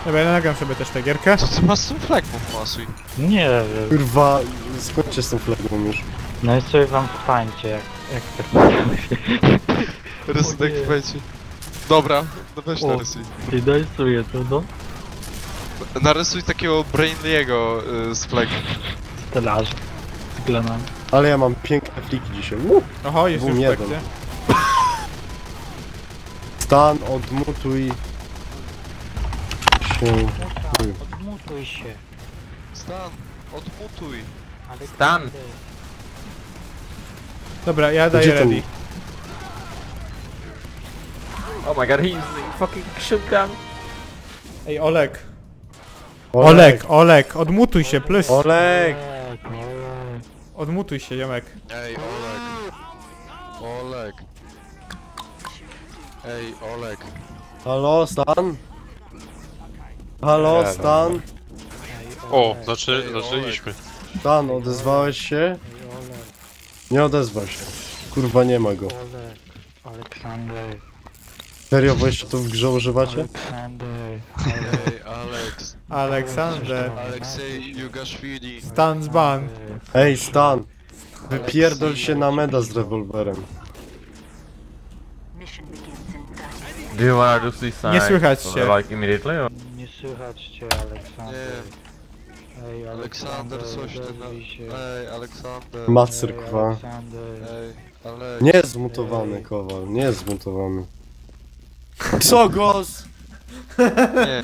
Dobra, ja nagram sobie też tę gierkę. Co ty masz z tym flagmą, masuj? Nie wiem. Kurwa, skończcie z tym flagą już. No i sobie wam wstańcie, jak tak Rysunek w będzie. Dobra, no weź O. narysuj. I narysuję to, no. Narysuj takiego Brainliego z flagą. Stelaż. Z glanami. Ale ja mam piękne fliki dzisiaj. Oho, jest już w jeden. trakcie. Stan, odmutuj się. Odmutuj się. Stan, odmutuj. Ale Stan. Dobra, ja daję Gdzie ten- ready. Oh my god, he's fucking shotgun. Ej, Olek, odmutuj się, plus. Olek! Odmutuj się, ziomek. Ej, Olek. Olek. Ej, Olek. Halo, Stan? Halo, Stan? O, zaczęliśmy. Stan, odezwałeś się? Nie odezwał się. Kurwa, nie ma go. Aleksander. Serio, wy jeszcze to w grze używacie? Aleksander. Ej, Alex. Aleksander. Aleksiej Jugaszwili. Stan ban. Ej, Stan! Wypierdol się na meda z rewolwerem. Do you wanna do suicide? Nie słychać cię. Like immediately or? Nie słychać cię, Aleksander. Nie, Ej, Aleksander, coś ty na... odezwij się. Ej, Aleksander. Macer, Ej, kwa. Aleksander. Ej, Alek. Nie jest zmutowany, Kowal, nie jest zmutowany. Co, Gos? Nie.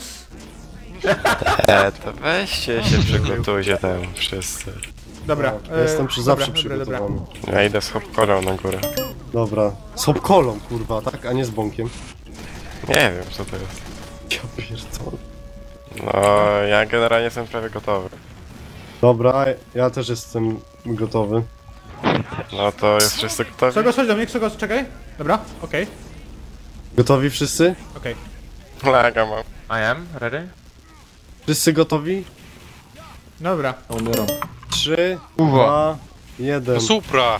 To weźcie się, przygotujcie tam wszyscy. Dobra, Jestem zawsze dobra. przygotowany. Ja idę z hopkorą na górę. Dobra. Z hopkolą, kurwa, tak? A nie z bąkiem. Nie wiem co to jest. Ja pierdolę. No, ja generalnie jestem prawie gotowy. Dobra, ja też jestem gotowy. No to jest wszyscy gotowi? Krzegos, chodź do mnie, Krzegos, czekaj. Dobra, okej, Gotowi wszyscy? okej. Laga mam. I am ready. Wszyscy gotowi? Dobra. 3, Uwa. 2, 1. No supra!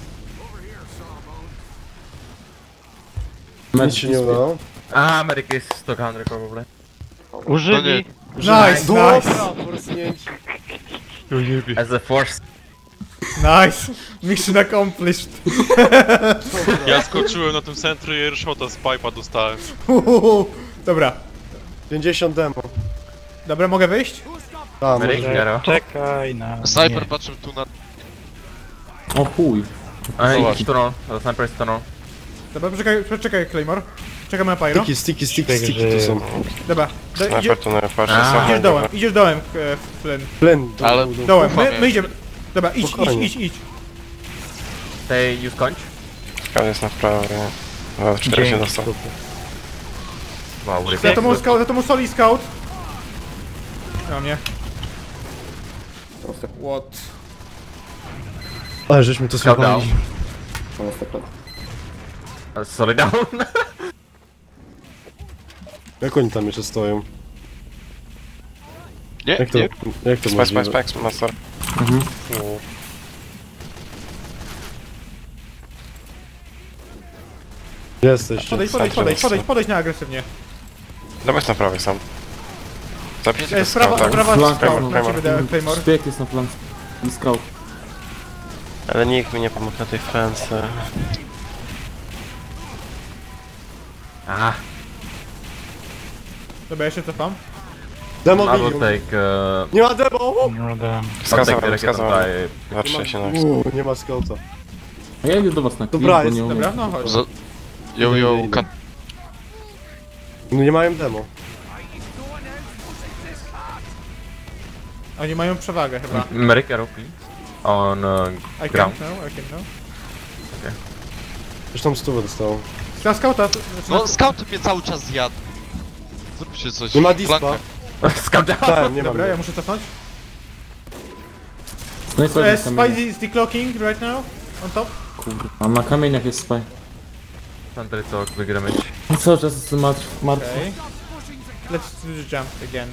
Nic się nie udało. Medic is stuck under probably. Użyli. Nice. Dobra, forsnięci. As a force. Nice. Mission accomplished. Ja skoczyłem na tym centrum i airshota z pipe'a dostałem. Dobra. 50 demo. Dobra, mogę wyjść? A, Medic, może... Garo. Czekaj na Sniper mnie. patrzył tu na... O chuj. He's tunnel. The sniper is tunnel. Dobra, poczekaj, Claymore. Czekamy na Pyro. Sticky tu są. Dobra, idzie, Sniper to najlepszy idziesz dołem, Flynn. Plen, Ale- Dołem, Ufam my idziemy. Dobra, Spokojnie. idź. Stay, you skończ. Skan jest na prawo, nie? No, 4 się dostał. Wow, Za to mu soli scout. Na mnie. What? Ale żeśmy to Scout down. słyszeli. Sorry down. Jak oni tam jeszcze stoją? Nie, Jak to, nie. jak to Spike, możliwe? master. Gdzie jesteście? Podejdź na agresywnie. Dawaj na prawej sam. Zabijcie go Prawa tak? scout na ciebie, Claymore. Szpieg jest na flanc. I scout. Ale nikt mi nie pomógł na tej flance. Dobra, jeszcze cofam. Demo I will milion. take Nie ma demo! No dam. Wskazałem. die. Patrzcie się na Nie ma scouta. A ja idę do was na klip, Dobra, bo jest, nie umiem. Dobra, no chodź. Yo, kat... No nie mają demo. Oni mają przewagę chyba. Medic arrow, please. On I ground. can't know. Zresztą stówę dostało. Za scouta. No, scout mnie cały czas zjadł. Zróbcie coś. Nie ma dispa. Flankę. Scout down. Tak, nie ma. Dobra, ja muszę cofnąć. No i sobie Spy kamienie. is declocking right now. On top. Kurde. A na kamieniach jest spy. Thunder talk, wygramy. I cały czas jestem martwy. Okay. Let's jump again.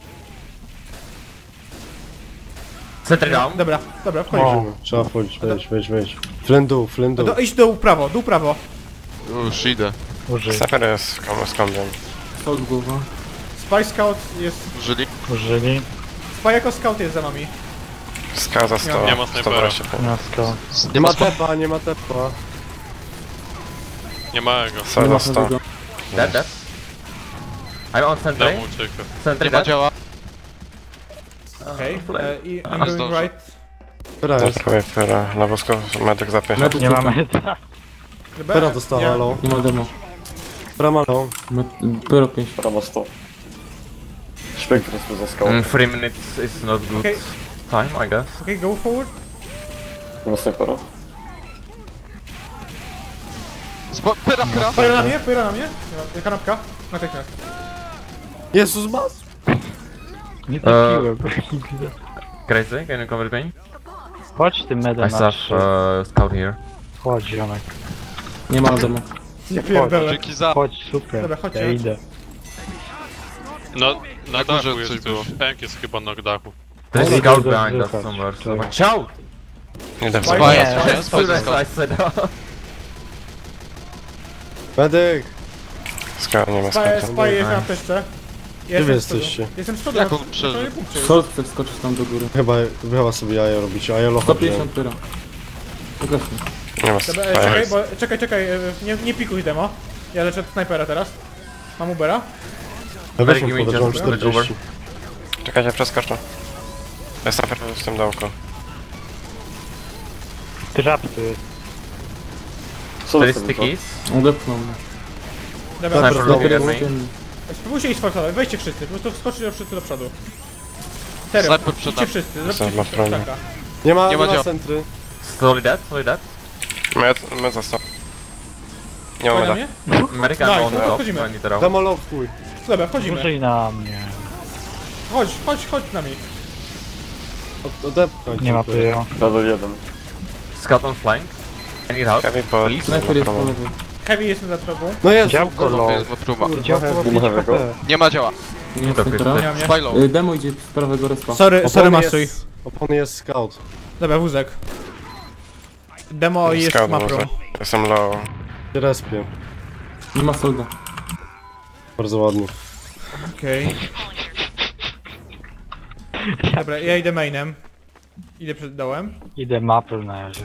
Center down. Dobra, wchodzisz. Trzeba wchodzić, wejdź. Flendu. Idź dół prawo. Już idę. Użyj. Sniper jest z kątem. Scout głowa. Spy Scout jest... Użyli? Użyli. Spy jako scout jest za nami. Skaza 100. Nie ma snajpera. 125. Miasto. Nie ma tepa, nie ma tepa. Nie ma go. Nie Skaza ma 100. tego. Dead. I'm on sentry. Dam ucieka. Sentry Nie ma dead. działa. Okej. I I'm going zdążę. right. Pyra Na jest. prawej pyra. Na bosko medyk za 5. Medyk Nie tylko. mamy ta. Pyra dostała low. Nie ma demo. Pyra ma low. Pyro 5. Prawo 100. Śpieg po prostu zaskał. 3 minutes is not good Okay. time, I guess. Okej, go forward. Nie ma snajpera. Pyra. Pyra na mnie. Kanapka. Natychmiast. Jezus mas! Nie trafiłem. Crazy, can you come with me? Chodź tym medem I na saw 3. scout here. Chodź ziomek. Nie ma demo. Nie pierdolę. Dzięki za. Chodź, super. Dobra, chodźcie. Ja idę. Na górze dachu coś jest było. coś. Tank jest chyba na dachu. There's Ale scout go behind us zwychać. somewhere. So Czekaj. watch out! Nie da Spy- w Nie. As soon as I said Medyk! Skaza nie ma Spy skaza. jest na apteczce. Gdzie wy jesteście? Jestem z przodu. Jak na- on na przeżył? prawie punkcie jest. Sol chce wskoczyć tam do góry. Chyba sobie jaja robicie, a ja locha 150 pyro. Pogasnę. Nie ma Dobra, skaza. czekaj, nie pikuj demo. Ja leczę snajpera teraz. Mam Ubera. Ja Medyk weźmy mi podejrzewam just 40. Czekajcie, przeskoczę. Jest na pewno z tym dołku. Trap tu jest. Co there to is jest? stickies. Odepchnął mnie. Dobra, Sniper looking at me. spróbujcie iść forsować, wejdźcie wszyscy, po prostu wskoczcie wszyscy do przodu. Serio, Sniper przed idźcie nami. wszyscy, Jestem zróbcie na wszyscy stronie. taka. Nie ma, Nie ma nie ma dział. centry. Slowly dead, slowly dead. Med za 100. Nie ma Spy na meda. mnie? Medic Nice, I'm on no top. wchodzimy. I need around. Demo low chuj. Dobra, wchodzimy. Użyj na mnie. Chodź z nami. Odepchnąć. Nie ma pyro. Level 1. Scout on flank. I need help. Heavy pod... Snajper jest po lewej. Heavy jest za tobą. No jest! Działko low. Jest próba. Działko low 5 Nowego. HP. Nie ma działa. Nie ma Dobra, snajpera. Nie mam nie. Spylow. Demo idzie z prawego respa. Sorry, masuj. Opony jest scout. Dobra, wózek. Demo jest Scout mapą. może. Jestem low. Respie. Nie ma solda. Bardzo ładnie. Okej. Dobra, ja idę mainem. Idę przed dołem. Idę mapę na razie.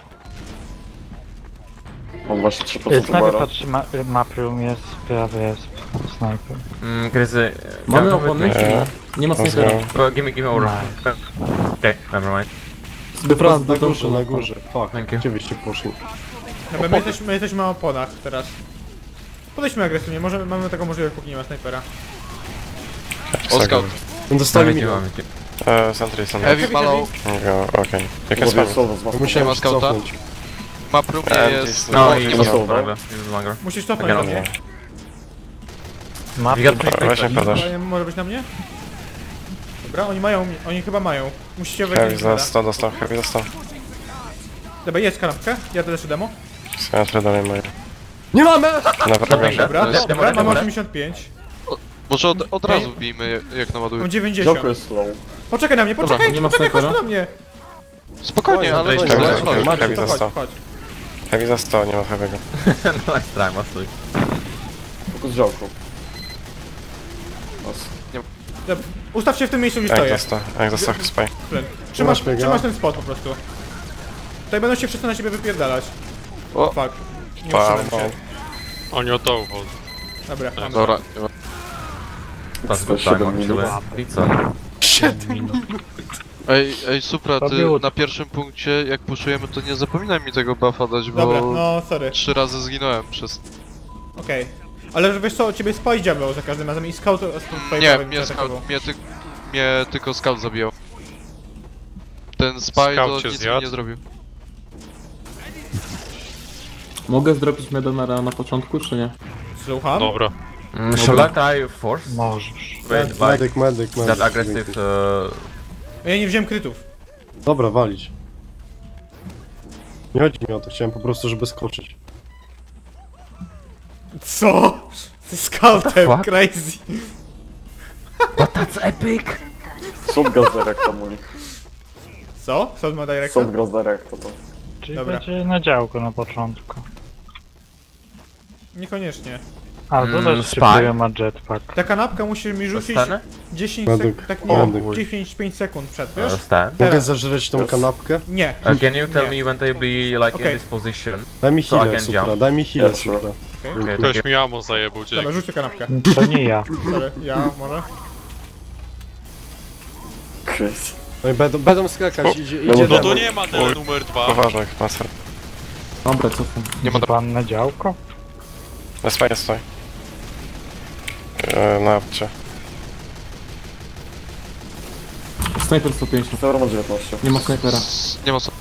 Mam właśnie 3% Snajper ubara. patrzy mapy, jest prawy jest snajper. Crazy. Mamy come with opony? me. czy nie? Nie ma snajpera. Give me over. Okay, never mind. Fran, na do górze, dołu. na górze. Fuck, Thank you. gdzie byście poszli? Dobra, my jesteśmy na oponach teraz. Podejdźmy agresywnie, może mamy taką możliwość, póki nie ma snajpera. O, scout. Dostali mi. Mamy cię. Sentry, Heavy mallow. Okej. Jak jest Mówię pan? słowo z mapą. Musiałem ma się scouta? cofnąć. Ma próbę jest... No, nie he ma was słowa. longer. He was longer. Musisz cofnąć na mnie. Mapy. You got three Weź mnie podasz. Może być na mnie? Dobra, oni chyba mają. Musicie Heavy wejść za na 100 dostał, heavy za 100. Dobra, jest kanapkę, ja to jeszcze demo. Sentry dalej mają. Nie mamy! Na prawej. Dobra, Demo, dobra, demo, mam demo. 85. Może od razu wbijmy jak naładuje. Mam Działko 90. jest low. Poczekaj na mnie, poczekaj, nie ma poczekaj, chodź snajpera? na mnie. Spokojnie, ale Dobra, źle, dobra, źle. dobra. Heavy To za chodź, 100. chodź. Heavy za 100, nie ma heavy'ego. Nice try, mostly. Fokus działko. Dobra, ustaw się w tym miejscu, gdzie Jak stoję. za 100, jak za 100 spy. Trzymasz biega? ten spot po prostu. Tutaj będą się wszyscy na siebie wypierdalać. O. Fuck. Nie Wow, uszedłem się. Oni o to uchodzą. Dobra, mamy. Dobra. That's good time, 7 minut. actually. Pizza. Ej, Supra, ty Robiło- na pierwszym punkcie, jak puszujemy, to nie zapominaj mi tego buffa dać, Dobra, bo no sorry. 3 razy zginąłem przez... Okej. Ale wiesz co, ciebie spy dziablał za każdym razem i scout Nie, mnie tylko scout zabijał. Ten spy Scout to cię nic mi zjadł? nie zrobił. Mogę zrobić medonara na początku, czy nie? Słucham? Dobra. Shall I try force? Możesz. Wait, like Medyk. that aggressive Ja nie wziąłem krytów. Dobra, walić. Nie chodzi mi o to, chciałem po prostu, żeby skoczyć. Co? Ty scoutem, fuck? crazy. That's epic! Sub gaz direct tam u nich. Co? Scout ma direct? Sub gaz direct to. Czyli Dobra. będzie na działko na początku. Niekoniecznie. A, zobacz, Spy. szybko ma jetpack. Ta kanapka musi mi rzucić Dostanę? 10 Medyk. sekund, tak nie, Medyk. 10-5 sekund przed, wiesz? Stand. Mogę Teraz. zażreć tą kanapkę? Nie. Can you tell Nie. me when they be like Okay. in this position? Daj mi So I healę, can supra, jump. daj mi healę, Yes, supra. Okay, Ktoś mi ammo zajebał, Dobra, dzięki. rzućcie kanapkę. To nie ja. Sorry, ja może. Chris. No i będą skakać, idzie No No demon. to nie ma ten numer 2. Uważaj, maser. Dobra, cofam. Nie ma Pan na działko? Jest fajnie, stoi. Na apcie. Snajper 150. Dobra, ma 19. Nie ma snajpera. Nie ma co.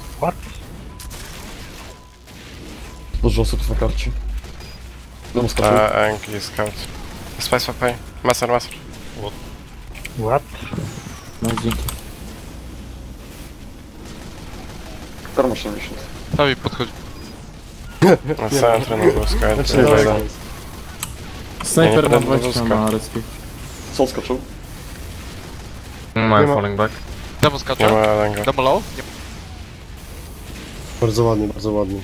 Dużo osób na karcie. Dom skoczył. Anki, scout. Spice pay. Maser. What? No dzięki. Karma 70. Tam mi podchodzi. Na centry, na wózka. Znaczy, Nie dobra. wejdę. Snajper nie ma będę 20 wózka. na respie. Co skoczył? I'm ma- falling back. Demo Nie skacze. ma ranga. Demo low. Nie. Bardzo ładnie, bardzo ładnie.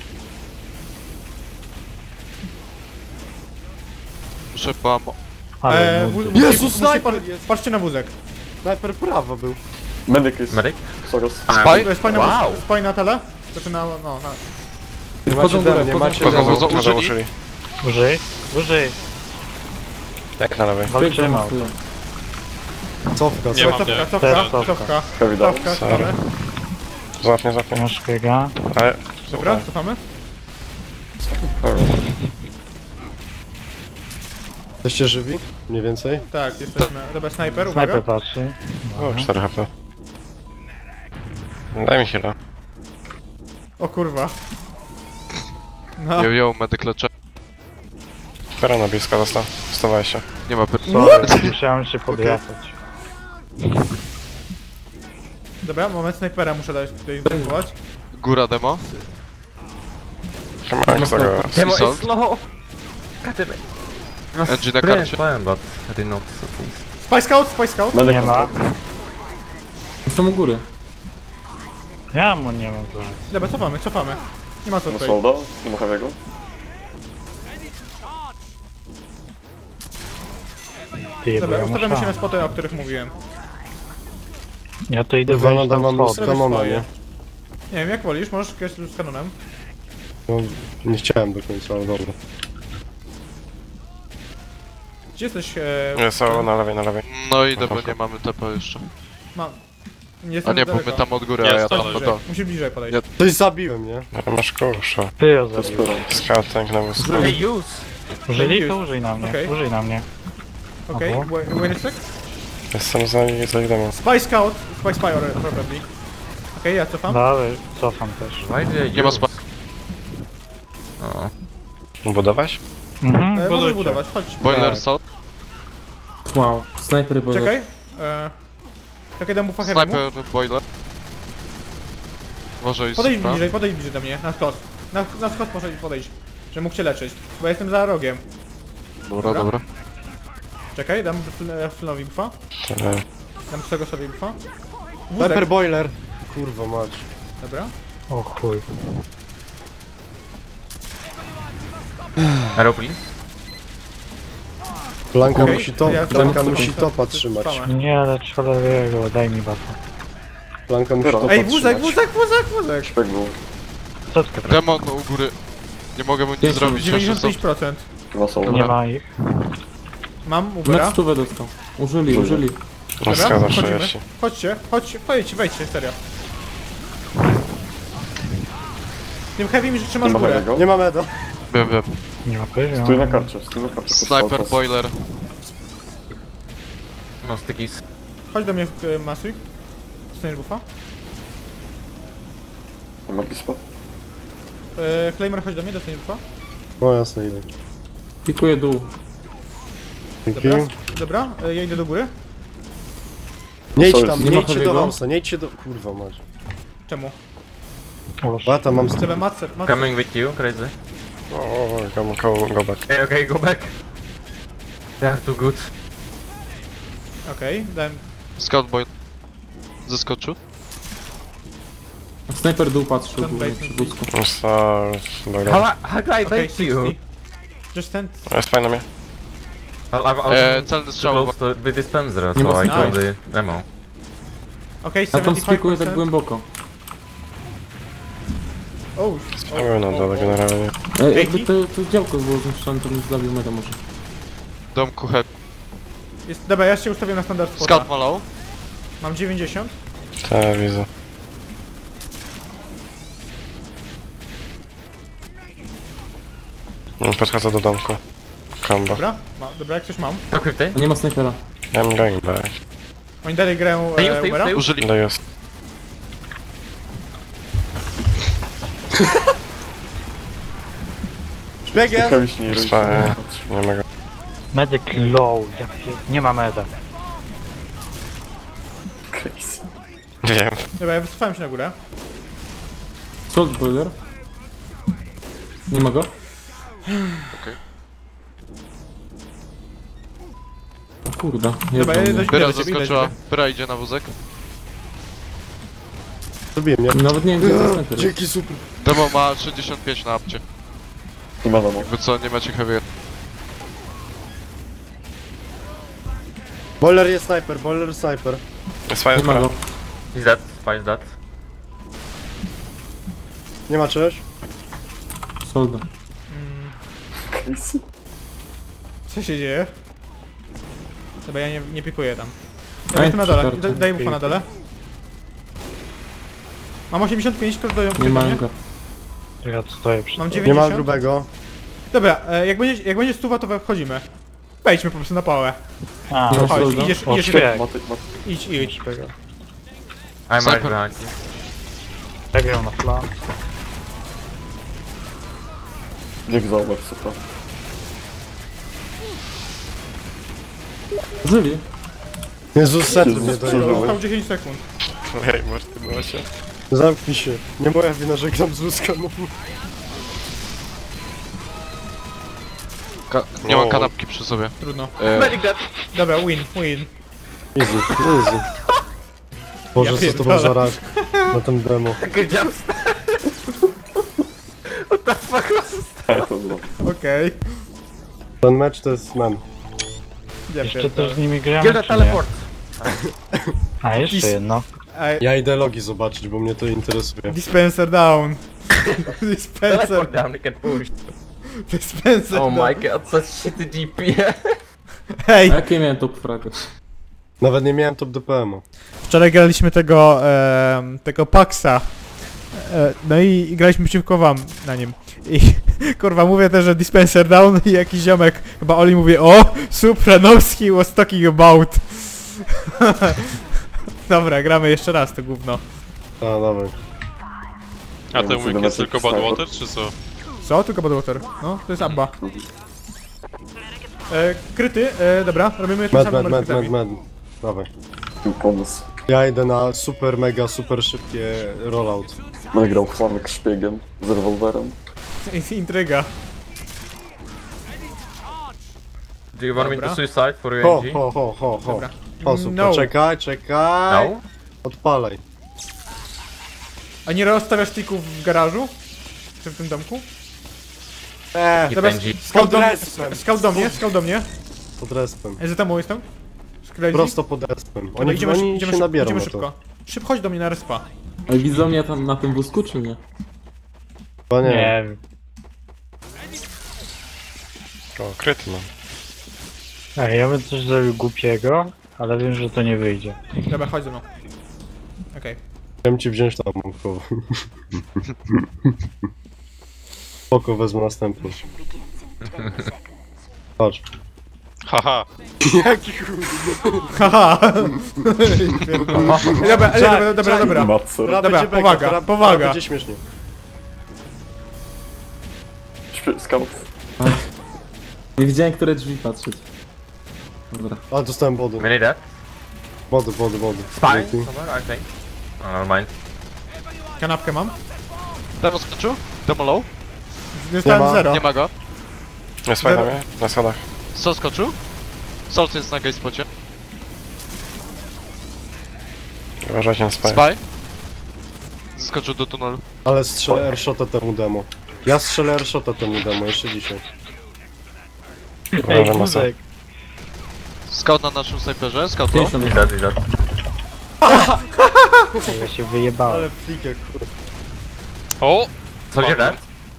Muszę po ammo. Ale nudy. Jezus, snajper Patrzcie na wózek. Snajper prawo był. Medyk jest. Medic? Soros. Spy? Spaj na Wow. wózek. Spaj na tele. Znaczy na, no, na. Nie Wchodzą macie w górę, dem, nie wchodzą macie w górę. dem. Wchodzą. Może Użyli? użyli. Użyj. Jak na lewej. Walczymy. Cofka, Nie mam, Cofka, nie. cofka, Cofka. cofka. Heavy down. Cofka, Sorry. cofamy. Złapnie. Masz biega. Ale... Dobra, cofamy. Jesteście żywi? Mniej więcej? Tak, jesteśmy. Dobra, snajper, Snajper uwaga. patrzy. O, 4 HP. Daj mi heal'a. O kurwa. No. Yo, medyk leczę. Pera na blisko dostał. Stawaj się. Nie ma Sorry, musiałem się podjechać. Dobra, moment snajpera muszę dać tutaj zdecydować. Góra demo. Come on, co go. Demo Salt. is slow. Cut it. Engine na Brilliant karcie. plan, but I did not succeed. Spy scout, spy scout. Medyk Nie ma. Są u góry. Ja mu nie mam broni. Dobra, cofamy. Nie ma co Nie ma tutaj. solda. Nie ma heavy'ego. Ty, bo Dobra, ja ustawiamy się na muszę. spoty, o których mówiłem. Ja to idę Kurwa, wejść nadal tam mam schody. kanona, swoje. nie? Nie wiem, jak wolisz, możesz grać z kanonem. No, nie chciałem do końca, ale dobra. Gdzie jesteś? Nie, są na lewej. No i demo, nie mamy TP jeszcze. Mam. Nie A jestem nie, bo daleko. my tam od góry, a Jest, ja tam ale no Bliżej. to. Musisz bliżej podejść. Ja- Coś zabiłem, nie? Ale masz kusza. Ty ją To jest zabił. pyrą. Scout tank na wózku. Hey, use! Użyli? To użyj na mnie. Okej. Użyj na mnie. Okej, Aha. wait a sec. Jestem za idemo. Spy scout, spy probably. Okej, ja cofam. Dalej, cofam też. Why did I Nie ma use? spa. Oh. Budować? Mhm. Możesz budujcie. budować, chodź. Boiler salt. Wow. Snajper boiler. Czekaj. Czekaj, dam mu fachę. Sniper boiler. Może i Podejdź supra. bliżej do mnie, na skos. Na skos podejść, żebym mógł cię leczyć. Bo ja jestem za rogiem. Dobra. Czekaj, dam Flynowi buffa. Dam z tego sobie buffa. Sniper Wózek. boiler! Kurwa mać. Dobra. O chuj. Arrow, please. Blanka Okej, musi to, ja Blanka cofam, musi cofam, topa trzymać. cofamy. Nie, lecz cholerego, daj mi bata. Blanka musi Dobra. topa Ej, wózek, trzymać. wózek! Szpek był. Co ty? Demo no, u góry. Nie mogę mu nic zrobić, jeszcze są. 95%. Chyba solda. Nie ma ich. Mam, Ubera. Na stówę dostał. Użyli. No Dobra, skazał wchodzimy. 30. Chodźcie, wejdźcie, serio. Tym heavy mi, że trzymasz Nie ma górę. heavy'ego. Nie ma meda. Wiem. Nie ma poziomu. Stój na karcie. Sniper boiler. No stickies. Chodź do mnie, Masuj. Dostaniesz buffa. Nie ma gispa. Claimer, chodź do mnie, dostaniesz buffa. No jasne, idę. Pikuję dół. Dzięki. Dobra, ja idę do góry. Nie idź Sorry. tam, Nie nie ma idźcie do heavy'ego? Homsa, nie idźcie do... Kurwa mać. Czemu? Bata mam... Chcę matce. Coming with you, crazy. Go back. Okay, go back. They are too good. Okej, dałem... Scout boiler. Zeskoczył. Snajper dół patrzył Ten górę bait. przy wózku. Dobra. How did I Okej, bait you? 60. Just ten... Jest fajna mnie. Celny strzał. Close to the dispenser, Nie so I ma killed sensu. the ammo. Okej, Ja tam spikuję tak 75%. głęboko. O, Spamiłem na dole generalnie. Jakby to działko było zniszczone, to bym zabił meta może. Domku heavy. jest, dobra, ja się ustawię na standard Scout spota. malał. Mam 90. Tak, widzę. Podchodzę do domku. Combo. Dobra, jak coś mam. To kryty? A nie ma snajpera. I'm going back. Oni dalej grają Tył. Ubera? Użyli. No jest. Szpiegiem! Ciekawi się nie Spaję. Nie mogę. Medic low, nie ma meda. Crazy. Wiem. Dobra, ja wycofałem się na górę. Salt boiler. Nie ma go? O kurde, Dobra, jedną ja mnie. Pyra do ciebie, zaskoczyła. Pyra idzie na wózek. Zrobiłem, nie? Nawet nie wiem gdzie to snajper jest. Dzięki, super. Demo ma 65 na apcie. Nie ma domu. Jakby co, nie macie heavy. Boiler jest sniper, boiler sniper. Nie ma go. He's dead, Spy is dead. Nie ma czegoś? Solda. Crazy. Co się dzieje? Dobra, ja nie pikuję tam. Ej, Jestem na dole, przetarty. daj bufa na dole. Mam 85, kto doją Nie ma go. Ja tu stoję przy Mam Nie 90. ma grubego. Dobra, jak będzie stuwa, to wchodzimy. Wejdźmy po prostu na pałę. A, Nie ma Chodź, solda. idziesz, o, idziesz, szpieg. idź. I'm right Sniper. behind you. Przegrał na flan. Niech zobacz, supra. Żywi. Jezus, setl nie Jezus, dojął. Został 10 sekund. Ej, Marty, była się. Zamknij się. Nie moja wina, że gram z łuskaną. Nie ma kanapki przy sobie. Trudno. E, Dobra, win. Easy, easy. Boże, Ja co to pierdolę. był za rak na tym demo. Good job. To było. Okej. Ten mecz to jest mem. Ja Jeszcze pierdolę. też z nimi gramy, Kill the czy nie? teleport. A, jeszcze jedno. Ej, Ja idę logi zobaczyć, bo mnie to interesuje. dispenser down. Dispenser, Teleport down, they can push. dispenser Oh down. my god, such shitty DP. Hej, A jakie miałem top frag? Nawet nie miałem top DPM-u. wczoraj graliśmy tego Paxa. No i graliśmy przeciwko wam na nim. I kurwa mówię też, że dispenser down i jakiś ziomek, chyba Oli mówi, o, supra knows he was talking about. Dobra, gramy jeszcze raz to gówno. A, dawaj. A ten łyk jest tylko Badwater, czy co? Co? Tylko Badwater. No, to jest Abba. Kryty, dobra, robimy ten Med, sam med, numer med, krytami. med, med. Dawaj. Był pomysł. Ja idę na super, mega, super szybkie rollout. Będę grał Flamek szpiegiem z rewolwerem. Intryga. Do you want me Dobra. to suicide for Ho, UNG? ho. Dobra. O, super, No. czekaj. No? Odpalaj. A nie rozstawiasz tików w garażu? Czy w tym domku? Hit Dobra, NG. scout do mnie. Pod respem. Za temu jestem. Skręci. Prosto pod respem. Dobra, Oni się nabiorą idziemy na szybko. to. Chodź do mnie na respa. Ale widzą mnie tam na tym wózku, czy nie? Chyba nie. Nie wiem. O, kryty mam. Ej, ja bym coś zrobił głupiego, ale wiem, że to nie wyjdzie. Dobra, chodź ze mną. Okej. Chciałem ci wziąć tam mąkowo. Spoko, wezmę następny. Chodź. Haha. Haha! Dobra. Matce. Dobra, Dobra, będzie beka, powaga, teraz powaga. będzie śmiesznie. Scout. Nie widziałem, które drzwi patrzeć. Dobra. Ale dostałem wody. Many dead. Wody. Spy Dzięki. somewhere, I think. Oh, never mind. Kanapkę mam. Demo skoczył? Demo low? Dostałem ma. 0. Nie ma go. Na schodach, na schodach. Sol skoczył? Sol jest na gay spocie. Uważajcie na spaj. Spy. Zeskoczył do tunelu. Ale strzelę airshota temu demo. Ja strzelę airshota temu demo, jeszcze dzisiaj. Ej, wózek. Scout na naszym snajperze, scout to. 50 He's dead, he's dead. Ja się wyjebałem. Ale flikę, kurwa. O! Soldier dead?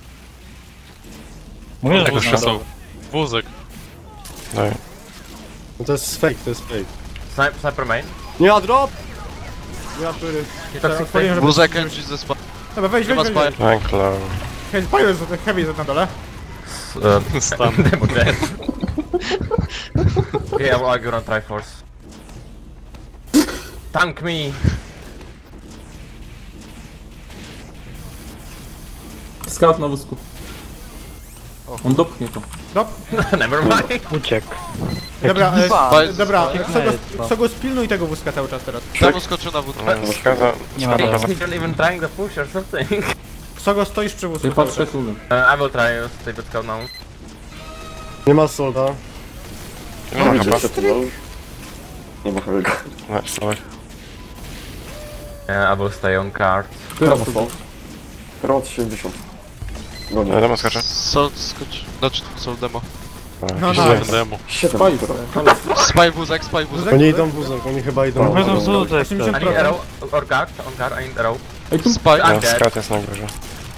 Mówię, Tego że przesłał. Wózek. No to jest fake, to jest fake. Sniper main. Nie ma drop! Nie ma tury. He's top 60. Powiem, żeby- Wózek NG ze spa. Dobra, wejdź, Nie ma wejdź, spy. wejdź. Heavy jest na dole. Stan. Demo dead. Okay, I will argue on Triforce. Tank me! Scout na wózku. On dopchnie to. Dop. Never mind. uciekł. Dobra, Spy. dobra, Spy. Ksogo spilnuj tego wózka cały czas teraz. Temu skoczył na wódkę. Nie ma dobra. He's not even trying to push or something. Ksogo stoisz przy wózku Ja cały patrzę czas. tu. I will try to stay with scout now. Nie ma solda. Nie ma chyba. Nie ma chyba. I will stay on card. Teraz tu. Rot 70. Gonię. Sol skoczył. Znaczy, sol demo. No, no. Demo. 7. Spajce. Spy wózek, spy wózek. Oni idą wózek, oni chyba idą Wezmą wózek. wózek. 80%. I need arrow or card. On card, I need arrow. Ej, tu Spy. I'm dead. jest na górze.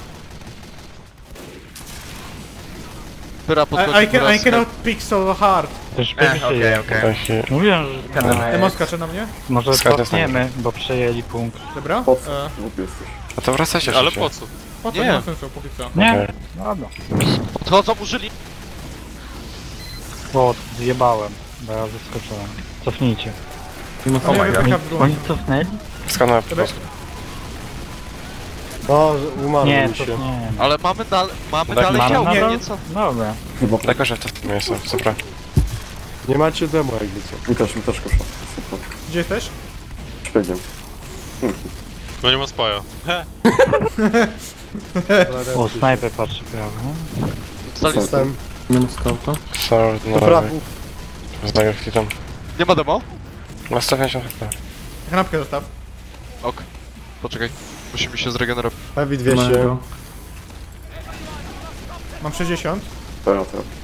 Pyra podchodzi I cannot pick so hard. Też Okay, okay. Mówiłem, że Emo skacze na mnie. może cofniemy, bo przejęli punkt. Dobra. Głupi jesteś. A to wracajcie Ale po co? Po co Nie. nie ma sensu póki co. Nie? Dobra. Podchodzą, użyli. O, zjebałem, bo ja zaskoczyłem. Cofnijcie. nie ma Oh co. my god. Oni cofnęli? Skanę po prostu. O, umarło Nie, mi się. cofnęli. Ale mamy dalej Mamy działkę, nadal? nieco. Dobra. Tylko, że w tym miejscu, super. Nie macie demo jakby co. Mi też koszło. Gdzie jesteś? Szpiegiem. No nie ma spaja. He. O, snajper patrzy prawo. Stali- Jestem. Nie ma scouta. Do prawo. Znajomki tam. Nie ma demo? Na 150 hektar. Kanapkę zostaw. Ok. Poczekaj. Musimy się zregenerować. Heavy 200. Mego. Mam 60. To.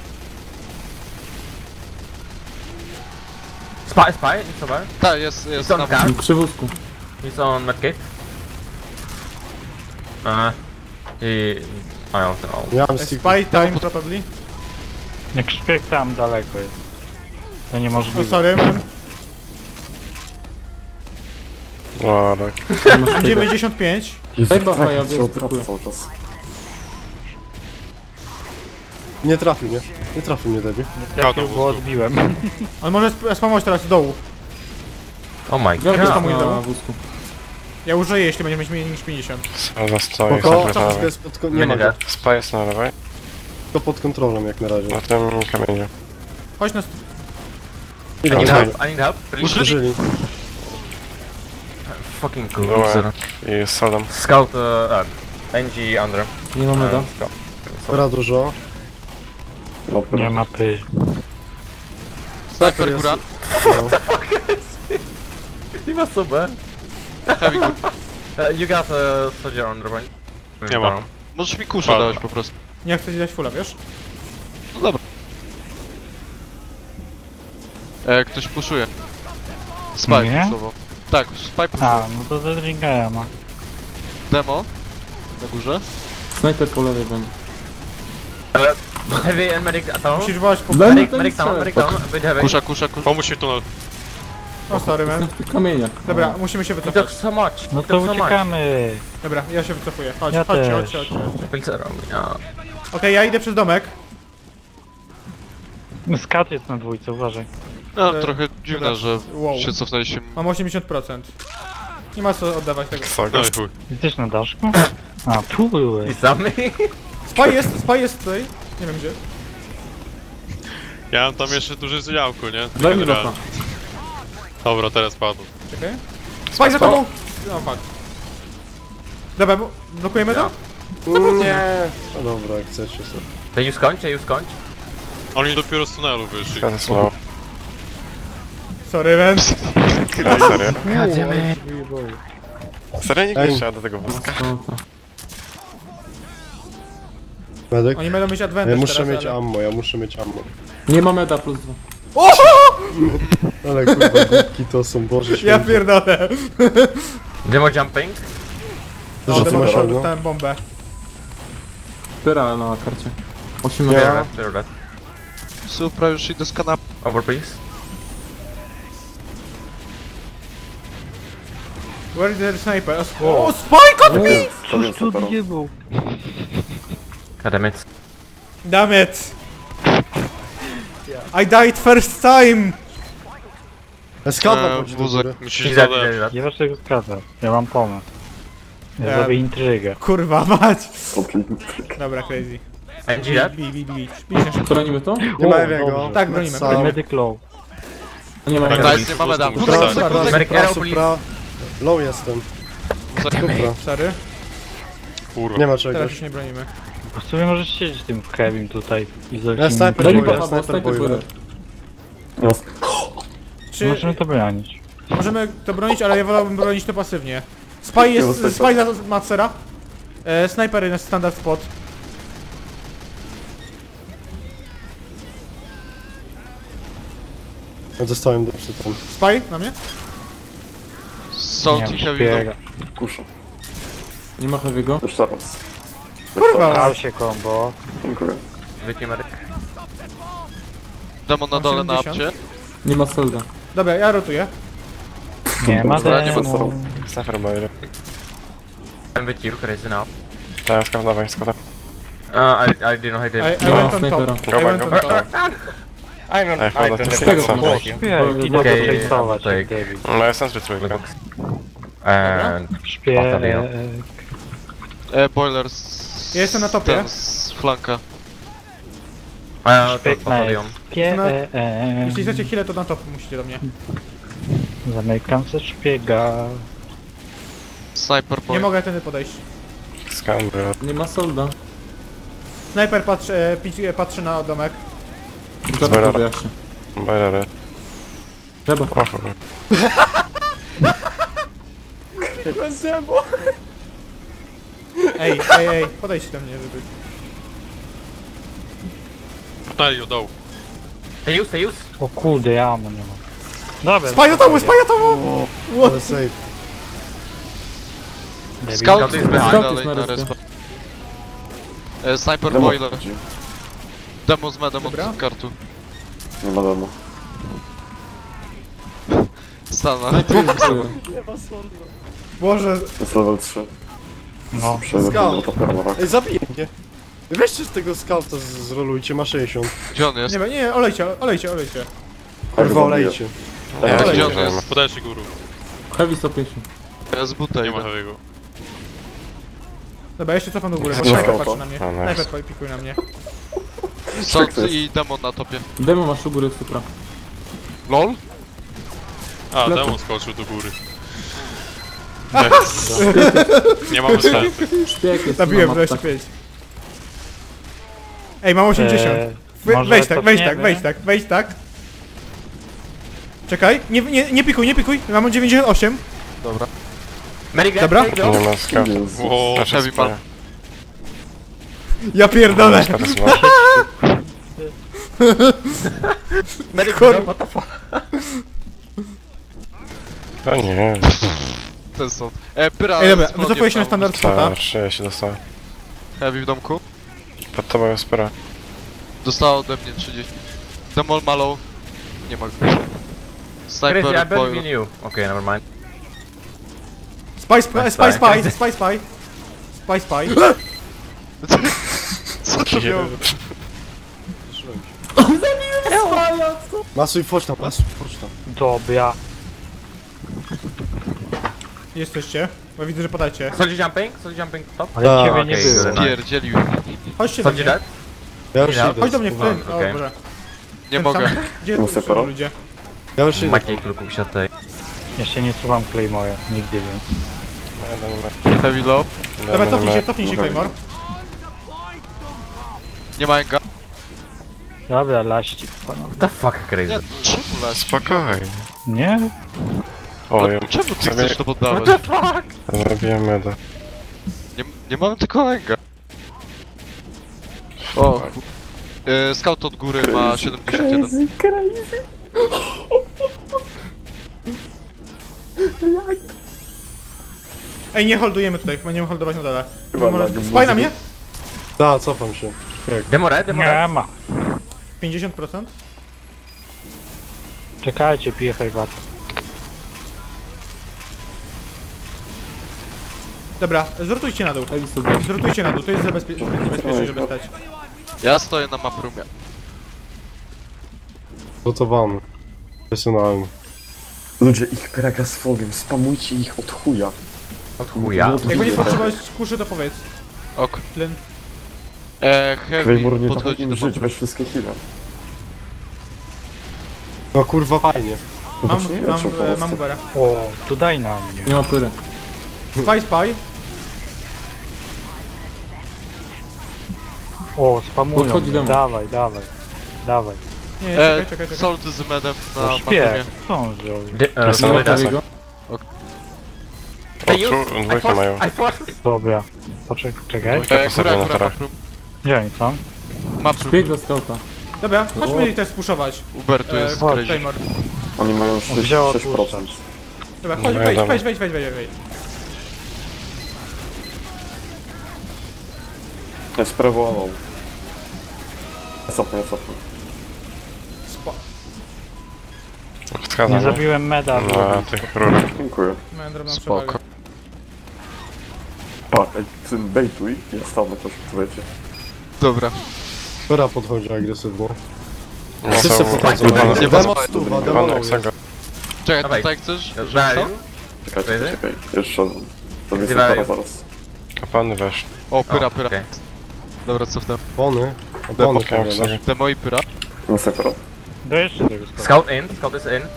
Spy, it's over. Tak, jest It's on na card. Przy wózku. He's on medkit. I don't know. Ja mam stick. Spy time probably. Jak szpieg tam daleko jest. To Oh niemożliwe. sorry man. No, tak. Mam 95. Daj buffa, ja wyskakuję. Cały czas. Nie trafił mnie. Nie trafił mnie debil. Tak, Bo odbiłem. On może spamować teraz z dołu. Oh my Ja god. spamuję na dołu. wózku. Ja użyję, jeśli będzie mieć mniej niż 50. Stoi Spoko, czas jest pod kontrolą. Nie ma go. Spa jest na lewej. To pod kontrolą jak na razie. Na tym kamieniu. Chodź na... I need help, I need help. Użyli. Fucking cool. Dobra. I z solem. Scout, NG under. Nie ma meda. Scout. Dobra, dużo. Nie ma py. Sniper góra. Nie ma super. Heavy góra. You got a soldier under, right? Nie ma. Możesz mi kuszę dać po prostu. Nie chcę ci dać fulla, wiesz? No dobra. Ktoś puszuje. Spy Nie? puszował. Tak, spy puszuje. A, no to ze Dringera ma. Demo. Na górze. Snajper po lewej będzie. Heavy and medic at all. Musisz wołać po... Będę Medic, ten medic down, medic down. With heavy. Kusza, kusza, kusza. Pomóż się tunel. O sorry man. W tych kamieniach. Dobra, musimy się He took wycofać. so much. No He to took so much. uciekamy. Dobra, ja się wycofuję. Chodź, Ja chodźcie, też. chodźcie. Pilcer on me, yeah. Okej, ja idę przez domek. Skat jest na dwójce, uważaj. No, trochę dziwne, dobra. że Wow. się cofnęliśmy. Mam 80%. Nie ma co oddawać tego. No i chuj. Jesteś na daszku? A, tu byłeś. He's on me. Spy jest tutaj. Nie wiem gdzie. Ja mam tam jeszcze duże działko, nie? Daj mi Generalnie. buffa. Dobra, teraz padł. Czekaj. Spy za tobą! No fuck. Dobra, blokujemy to? Nie. No dobra, jak chcecie sobie. To you skończ. Oni dopiero z tunelu wyszli. Slow. Sorry man. Serio? Serio nikt Ej. nie strzela do tego wózka? Scouta. Medyk? Oni będą mieć Ja advantage muszę teraz, mieć ale... ammo, ja muszę mieć ammo. Nie ma meda plus 2. Ale kurwa, głupki to są, Boże Ja święty. pierdolę. Demo jumping. Że ty masz Dobra, jedno? dostałem bombę. Spiral na karcie. 8 Nie. metrów. Zero dead. Supra już idę z kanapy. Over please. Where is the sniper? O, spike on me! Cóż tu nie był? God damn it. Damn it! I died first time! Eskadra chodzi do wózek. góry. Musisz He's dead, zadać. he's dead. Nie masz tego skazać. Ja mam pomysł. Ja Ja- zrobię intrygę. Kurwa mać! Kompletny trik. Dobra, crazy. MG dead. Bij. Bronimy to? Nie ma O, Ewiego. dobrze. Tak, bronimy. Sam. Medic low. Nie ma Daj, nie mamy damu. Wózek, Supra, wózek, supra, Medic Supra, arrow please. supra. Low jestem. Supra. Sorry, Kurwa. Nie ma teraz czegoś. już nie bronimy. W sumie możesz siedzieć tym Kevin tutaj i Ja zrobić sniper Daj mi boiler, pacha, bo sniper sniper boiler. boiler. Czy Możemy to bronić. możemy to bronić, ale ja wolałbym bronić to pasywnie. Spy jest, spy za Matsera. Sniper jest standard spot. Ja dostałem dobrze tam. Spy na mnie? Salt i Nie, heavy szpiega. Kusza. Nie ma heavy'ego. Już zaraz. Kurwa! Dał się combo. Dziękuję. Wycie medic. Demon na dole na 70. apcie. Nie ma solda. Dobra, ja rotuję. Nie ma Dobra, nie ma demo. Sniper boiler. I'm with you, crazy now. Tak, dawaj, skoro. I did not hit him. I No, went on snajpera. top. I went on top. Ej, wchodzę. Szpiega Co? tam masz. Szpieg, idę Okej, potracować tak. jak David. No, ja sam zbytuję. And Szpieg. Boiler Ja jestem na topie. ten z flanka. Szpieg na battalion. Jeśli chcecie chwilę, to na top musicie do mnie. Zamykam ze szpiega. Sniper Nie boiler. mogę tędy podejść. Skamby. Nie ma solda. Sniper patrzy na domek. Zaraz to wyjaśnię. Boiler. Trzeba. Proszę. Ej, podejdźcie do mnie, żeby... Daj, ją dał. Stay use. O kurde, ja mu nie mam. Dobra. Spy do domu, spy do domu! Ale safe. David. Scout Scout jest jest dalej na na respie. respa. Sniper Demo boiler. wchodzi. Demo z medem Dobra. od kartu. Nie ma domu. Stana. Boże, Jest level 3. No. Przejdę Skał. do topermora. Ej, zabiję mnie. Weźcie z tego scouta, zrolujcie, ma 60. Gdzie on jest? nie, olejcie. Kurwa, olejcie. Gdzie on jest? Podajcie górą. Heavy 150. Ja z buta Nie ma idę. heavy'ego. Dobra, jeszcze cofam do góry, bo No, sniper to. patrzy na mnie. A, nice. Sniper pikuje na mnie. Salt i demon na topie. Demo masz u góry supra. LOL? A, Lecę. demon skoczył do góry. Nie mamy sensu. Szpieg jest Zabiłem na mapach. 25. Ej, mam 80. może Wejdź tak. Czekaj, nie pikuj, mam 98. Dobra. Medic dead. Dobra. Medic Nie dead. ma skamby. Wow, Znaczy heavy spray. man. Ja pierdolę. Teraz ma. Medic Kur- dead. What the fuck? O nie. Ten salt. Pyra. Ej, dobra, spodnie wycofuję się na wstał. standard spota. Tak, 3 ja się dostałem. Heavy w domku. Pod tobą jest spora. Dostała ode mnie 30. Demol malą. Nie ma go. Crazy, I Sniper better be boiler. you. Okay, never mind. Spy. Co to miało? Masuj, wchodź tam, masuj, wchodź tam. Dobra. Jesteście? Bo widzę, że podacie. Soldier jumping top. Ale Tak, ciebie okej, nie było. dobra. Pierdzielił. Chodźcie do Soldier mnie. dead. Ja już idę. Chodź do mnie w tym. O okej. Boże. Nie Ten mogę. sam- Gdzie Muszę są poro? ludzie? Ja już idę. Maciej tylko się tutaj. Jeszcze nie słucham Claymore, nigdy więc. Heavy low. Dobra, cofnij się, Claymore. Nie ma enga. Dobra, laści panowie. What the fuck, crazy? Nie, czemu lać? Spokojnie. Nie? O, ja Czemu ty sobie- chcesz to poddawać? Zrobiłem meda. Nie mamy tylko enga. O, Scout od góry ma 71. Ej, nie holdujemy tutaj, będziemy holdować na dole. Chyba na Spaj na mnie? Da, cofam się. Demo red, demo Nie red. ma. 50%. Czekajcie, piję herbatę. Dobra, zrotujcie na dół. Ej, sobie. Zrotujcie na dół, to jest niebezpieczne, żeby stać. Ja stoję na maprumie. Gotowany. Profesjonalny. Ludzie, ich kraka z fogiem, spamujcie ich od chuja. Od chuja. No to Jak będziesz chuja. potrzebować kuszy, to powiedz. Ok. Len. Heavy Claymore nie da podchodzi im do żyć, weź wszystkie chwile. No kurwa fajnie. Mam Ubera. O, tu daj na mnie. Nie ma pyry. Spy. O, spamują Podchodzi mnie. do mnie. Dawaj, dawaj. Dawaj. Nie, czekaj. Salt z medem na No śpię. maprumie. Co on zrobił? Nie ma prawiego. Hey, you! I forced. Dobra. Poczekaj. Góra maprum. Gdzie oni są? Maprum. Bieg za skauta. Dobra, chodźmy ich też spuszować. Uber tu jest chodź. crazy. Claymore. Oni mają Wzięło 6%. Dobra, chodź, wejdź. Nie sprawował. Cofnę. Nie zabiłem meda. Dziękuję. Miałem drobną Spoko. przewagę. Pa, syn bejtuj, ja stanę też, wiecie. Dobra. Która podchodzi agresywnie. No, Wszyscy podchodzą. Nie Demo ma stuwa, demo jest. Czekaj, Dawaj. tutaj chcesz? Daję. Czekaj. Jeszcze. To jest Zdaję. zaraz. Kapany wesz. O, pyra. okej. Dobra, cofnę. Opony. Demo, Opony powiadasz. Demo i pyra. No sekro. Do jeszcze tego skoro. Scout is in.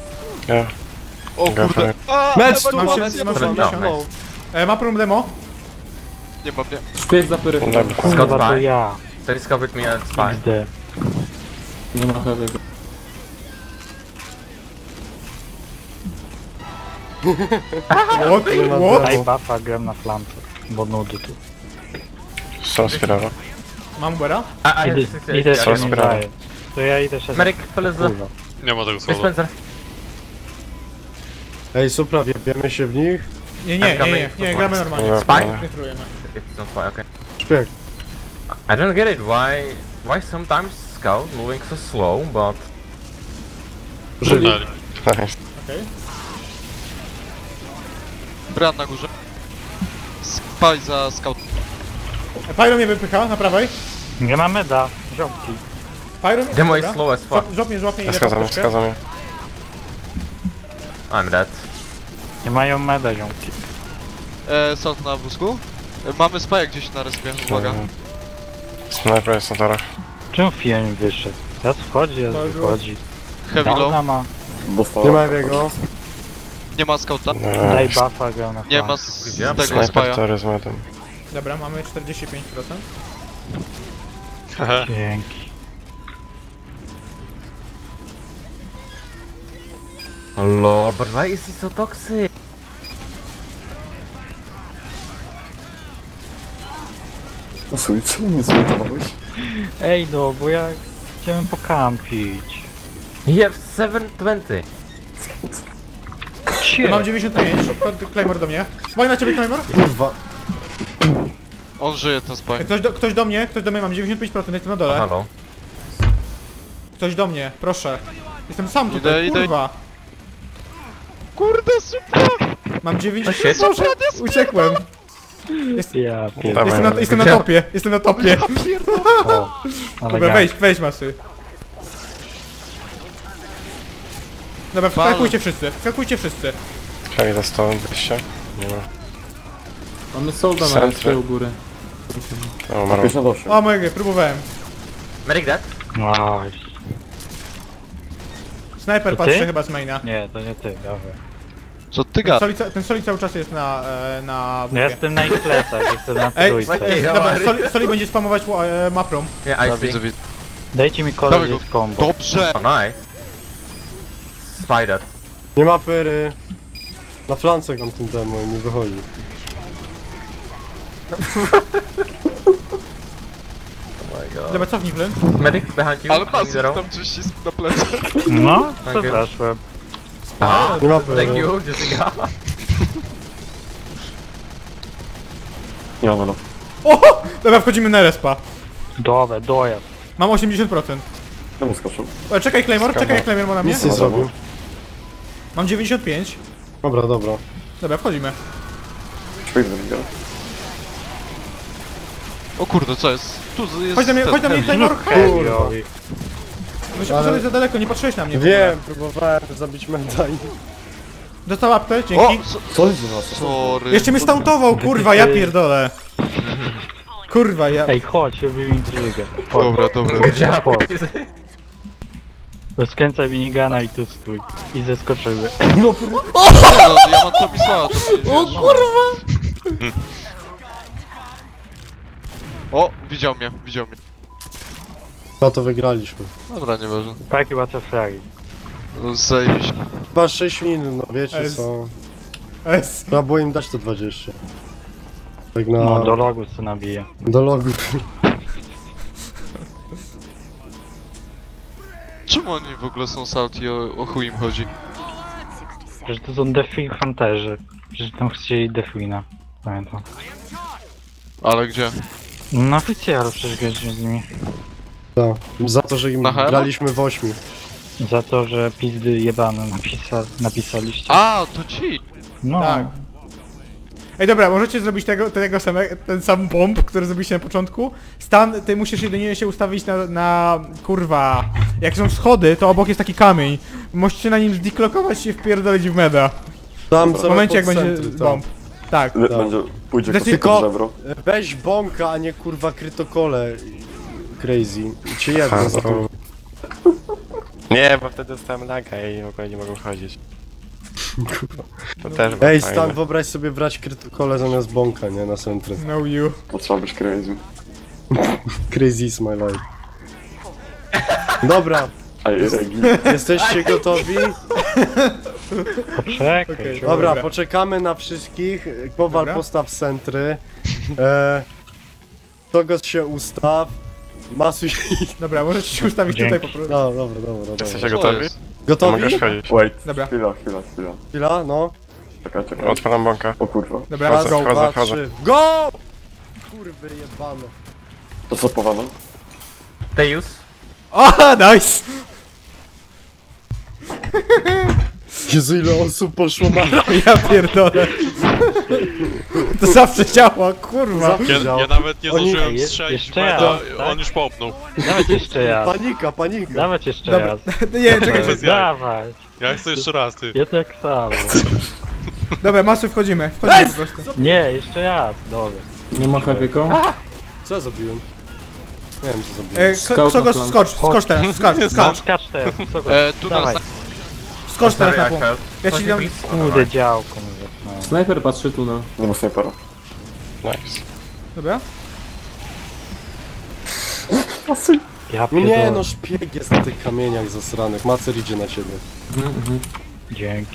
O kurde. Mecz Mam tu, się, mam mam No, 70. Maprum demo. Nie mam, nie. Szpieg za pyry. Kurwa, to spy. ja. They discovered me at spy. XD. Nie ma prawiego. What? Daj buffa, gram na flamce. Bo nudy tu. Są sprawa. Mam Ubera. Idę się nie daje. To ja idę się... Medic, fellas, Kurwa. Nie ma tego słowa. dispenser. Ej, Supra, wiebiemy się w nich. Nie, gramy normalnie. Spy? Nie trujemy. It's not spy, okay. Szpieg. I don't get it. Why sometimes scout moving so slow, but Dali. Okej. Brat na górze. Spaj za scout. Pyro mnie wypycha, na prawej. Nie ma meda. Ziomki. Pyro... demo is dobra. slow as fuck. Złap mnie, idę Skazamy, po skazamy. I'm dead. Nie mają meda, ziomki. Salt na wózku. Mamy spaja gdzieś na respie, uwaga. Sniper jest na torach. Czemu film wyszedł? Raz wchodzi, raz To już wychodzi. Heavy low. Downa ma. Nie ma jego. Nie ma scouta. Daj buffa, gram na Nie ma flamce. z Gdzie? tego Sniper spaja. tory z medem. Dobra, mamy 45%. Dzięki. Lord, but why is he so toxic? Słuchaj, czemu nie zmontowałeś? Ej no, bo ja chciałem pokampić. You have 720. Mam 95, Claymore do mnie. Spaj na ciebie, Claymore. Kurwa. On żyje, ten spaj. Ktoś do mnie, mam 95%, jestem na dole. Hello. Ktoś do mnie, proszę. Jestem sam Idę, tutaj, idę. kurwa. Kurde, super! Mam 90%, shit. proszę, uciekłem. Ja Dawaj. Jestem na topie. O, ale Dobra, ja. wejdź masy. Dobra, wskakujcie wszyscy. Heavy dostałem wyjście. Nie ma. Mamy solda na Centry. respie u góry. O, marł. 58. O mojego, próbowałem. Medic dead? Nice. Snajper To ty? patrzy chyba z maina. Nie, to nie ty, dawaj. Co ty gadasz? Ten Soli cały czas jest na No WP. jestem na ich plecach, jestem na Ej, trójce. dobra, Soli będzie spamować maprą. Yeah, I Ja see. widzę. Dajcie mi Dawaj kolor go. z combo. Dobrze! Oh, nice. Spy dead. Nie ma pyry. Na flance mam ten demo i nie wychodzi. Oh my god. Dobra, cofnij Flynn. Medic behind you. Ale on pasów zero. tam gdzieś ścisk na plecach. No, Okay. przepraszam. Ah, Nie ma thank you, Jessica. Nie ma no. Oho! Dobra, wchodzimy na respa. Dobra, dojazd. Mam 80%. Czemu skoczył? Czekaj Claymore ma na mnie. Nic nie zrobił. Mam 95. Dobra, dobra. Dobra, wchodzimy. Szpik do mnie. O kurde, co jest? Tu jest... Chodź na mnie, Claymore. Heavy. No się poszedłeś za daleko, nie patrzyłeś na mnie. Wiem, próbowałem zabić menda i... Dostał aptę, O! dzięki. Co jest za nas? Sorry. Jeszcze mnie stautował, kurwa, ja pierdolę. Kurwa, ja... Ej, chodź, robimy intrygę. Dobra, dobra. Good job. Chodź. Rozkręcaj minigana i tu stój. I zeskoczyły. Nie no, ja mam to Wisła, to O wiesz. kurwa! O, widział mnie. No to wygraliśmy. Dobra, nieważne. Paki łatwe fragi. No, zajebiście. Chyba 6 minut, no wiecie Es. co. S. Trzeba było im dać to 20. Tak na... No, do logu co nabije. do logu. Czemu oni w ogóle są salty, o chuj im chodzi? Że to są Defin Hunterzy. Że tam chcieli Defina. Pamiętam. Ale gdzie? No na oficjalu przecież graliśmy z nimi. Tak. Za to, że im Na HM? graliśmy w 8. Za to, że pizdy jebane napisaliście. A, to ci! No. Tak. Ej, dobra, możecie zrobić ten sam bomb, który zrobiliście na początku. Stan, ty musisz jedynie się ustawić na kurwa. Jak są schody, to obok jest taki kamień. Musicie na nim zdeklokować i się wpierdolić w meda. Tam W momencie jak będzie bomb. Tak. Będzie, pójdzie Znaczy- kot Tylko- pod żebro. Weź bąka, a nie kurwa krytokole. Crazy. I cię jedno za to. Nie, bo wtedy dostałem laga i w ogóle nie mogłem chodzić. To też było Ej, fajne. Stan, wyobraź sobie brać krytokole zamiast bąka, nie? Na centry. No you. To trzeba być crazy. Crazy is my life. Dobra, A i regi. jesteście gotowi? Poczekaj. Okej. Dobra, Dobra. poczekamy na wszystkich. Kowal, Dobra. postaw centry. Togos się ustaw. Masuj się. Dobra, możecie się ustawić Dzięki. tutaj po prostu. No, dobra. Jesteście Co gotowi? jest? Gotowi? Mogę chodzić. Wait, Dobra. chwila. Chwila, no. Czekaj. Odpalam bąka. O kurwa. Dobra, Raz, let's go. dwa, wchodzę. trzy. Go! Kurwy jebane. To co powano? Deus. O, nice! Jezu, ile osób poszło na... Ja pierdolę. To zawsze działa, kurwa. Zawsze działa. Ja nawet nie Oni- zdążyłem Ej, strzelić jeszcze meda, raz, tak? on już popnął. Dawać jeszcze raz. Panika. Dawać jeszcze Dobra. raz. Nie, czekaj. Bez jaj. Dawać. Ja chcę jeszcze raz, ty. Ja tak samo. Dobra, masy wchodzimy po prostu. Nie, jeszcze raz. Dobra. Nie ma heavy'ego? Co ja zrobiłem? Nie wiem, co zrobiłem. Scout na plan. Skocz teraz, skocz. Skacz teraz. Co go? Tu na Dawaj. Skocz teraz na punkt. Ja ci dam... Kurde, działko mówię. No. Snajper patrzy tu na... Nie ma snajpera. Nice. Dobra. Ja No nie, pierdolę. no szpieg jest na tych kamieniach zasranych. Macer idzie na ciebie. Dzięki.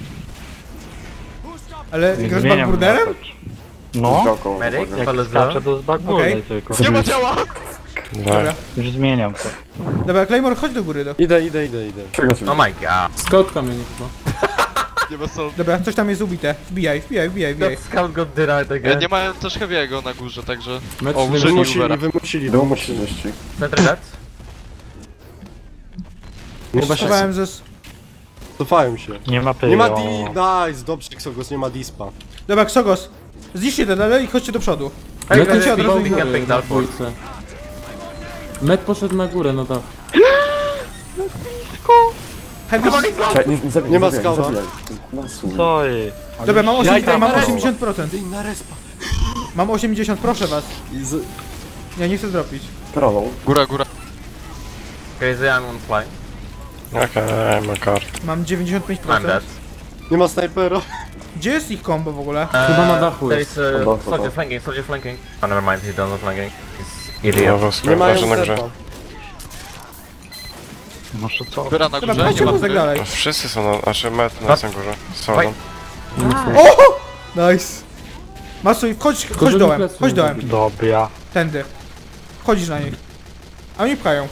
Ale Nie grasz zmieniam backburnerem? mapek. No. Działko. Medic, Jak follow skaczę zero. to z backburner Okej. tylko. Nie ma działa! Dobra. Już zmieniam to. Dobra, Claymore, chodź do góry. Idę. Czego ci Oh my god. Scout kamienie chyba. Nie ma sol. Dobra, coś tam jest ubite. Wbijaj. That scout got denied again. Nie mają też heavy'ego na górze, także... Mecz O, nie użyli wymusi- Ubera. Wymusili. Domu 30. Center dead. Chyba się Schowałem ze... cofają się. Nie ma pyłu. Nie ma nice, dobrze Xogos, nie ma dispa. Dobra, Xogos. Zniszczcie te dalej i chodźcie do przodu. Hey, Met Lecicie jest od razu w i... górę camping na down for. dwójce. Met poszedł na górę, no tak. Heavy... Nie zabijaj, Nie ma zabijaj, skała. zabijaj. Nasuń. Co jest? Dobra, mam Ja idę 80%. Mam na respa. 80%. Ty na respa. Mam 80%, proszę was. I z... Ja nie chcę dropić. Prawą. Góra. Crazy, I'm on fly. Okej, my card. Mam 95%. I'm dead. Nie ma snajpera. Gdzie jest ich combo w ogóle? Chyba na dachu There jest. is Dobra, soldier flanking. Oh, never mind, he's done not flanking. He's idiot. Nie mają Leży na górze. serpa. Muszę co? Góra na Dobra, górze, nie chodźcie ma wózek góry. dalej. Wszyscy są na... Znaczy met na samej górze. Są Wait. tam. O! Nice. Masuj, chodź dołem, chodź dołem. Dobra. Tędy. Wchodzisz na nich. A oni pchają.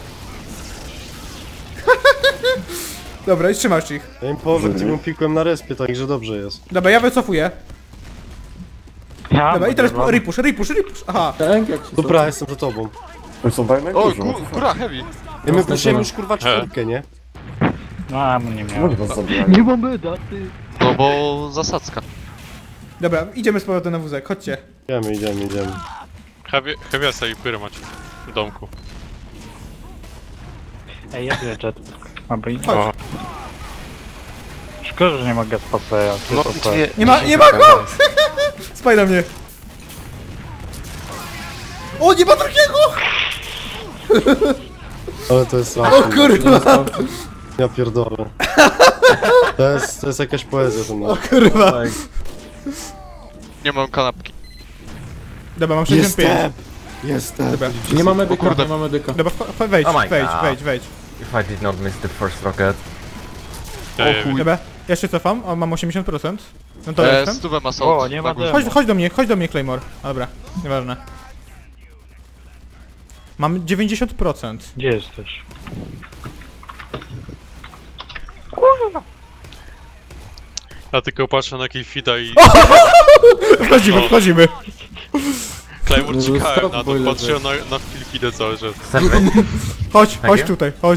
Dobra, i trzymasz ich. Ja im połowę tym pikłem na respie, także dobrze jest. Dobra, ja wycofuję. Ja Dobra, i teraz mam- ripusz. Aha. Tak, jak się Dobra, jestem za tobą. Oni są daj na O, górze. góra, heavy. Ja my puszczymy już kurwa czwórkę, nie? No, mu nie Oni miałem. was zabijają. Nie mam beda, ty. No bo zasadzka. Dobra, idziemy z powrotem na wózek, chodźcie. Idziemy. Heavyasa i pyrę macie w domku. Ej, ja bierę jet. Aby... Chodź. Szkoda, że nie mogę spaceja. No, Nie ma go! Spaj na mnie. O, nie ma drugiego! Ale to jest O straszne. kurwa! Ja pierdolę. To jest jakaś poezja ten O kurwa! Nie mam kanapki. Dobra, mam 65. Jestem. Dobra, Nie ma medyka, kurde. nie ma medyka. dobra, wejdź, Oh my wejdź. If I did not miss the first rocket. Ja wiem. Dobra, ja się cofam, o, mam 80%. No to jestem. Stówę ma sołd. O, nie ma na górze. demo. Chodź do mnie, Claymore. Dobra, nieważne. Mam 90%. Gdzie jesteś? Ja tylko patrzę na Killfida i Wchodzimy. Claymore No, czekałem stop na to, boiler, patrzyłem na Killfidę cały czas. Seven. Chodź you. tutaj, chodź.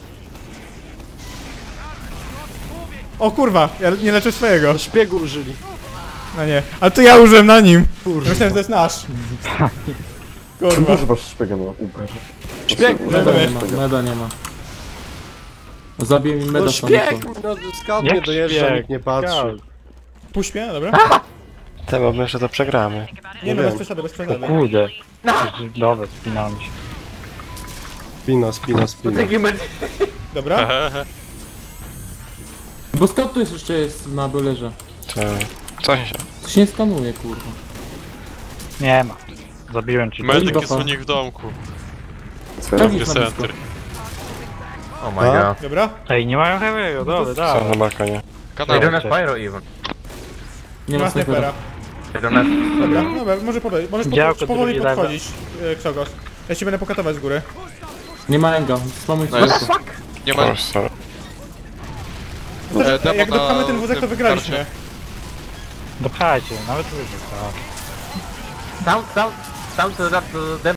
O kurwa, ja nie leczę swojego. Szpiegu użyli. No nie, ale to ja użyłem na nim. Kurwa. Myślałem, że to jest nasz. Kurwa. Może masz szpiega na Uberze. Szpieg! Meda nie ma. Zabiję mi meda No Sonico. szpieg! No scout nie Jak dojeżdża, szpieg? nikt nie patrzy. Puść mnie, dobra? Te, bo my jeszcze to przegramy. Nie no, wiem. bez O przesady. kurde. Dobra, spinałem się. Spina. Dobra? Bo scout tu jeszcze jest na boilerze. Co się? To się nie skanuje, kurwa. Nie ma. Zabiłem ci. Medyk Liba jest u fa. nich w domku. Tak Gdzie jest na blisko. center. Oh my god. Dobra? Ej, nie mają heavy'ego, dobra, Są dobra. na balkonie. They Kanał. don't have pyro even. Nie ma snajpera. They don't have... Dobra, może podejść. Możesz Działko powoli drugi podchodzić, Ksogos. Ja ci będę pokatować z góry. Nie ma enga, spamuj No jest. wszystko. Nie ma. Sorry. Demo Jak na dopchamy ten wózek, to tym wygraliśmy. karcie. Dopchajcie, nawet wy. Down to them.